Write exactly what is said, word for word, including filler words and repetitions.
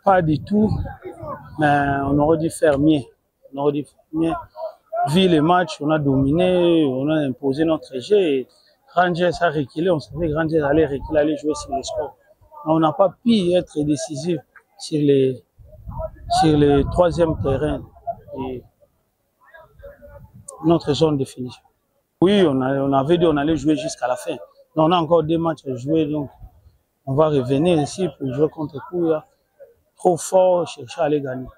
Pas du tout, mais on aurait dû faire mieux. On aurait dû faire mieux. Vu les matchs, on a dominé, on a imposé notre jeu. Et Rangers a reculé, on savait que Rangers allait reculer, allait jouer sur le score. On n'a pas pu être décisif sur les, sur le troisième terrain et notre zone de finition. Oui, on, a, on avait dit qu'on allait jouer jusqu'à la fin. Donc on a encore deux matchs à jouer, donc on va revenir ici pour jouer contre Kouya. Trop fort, chercher à les gagner.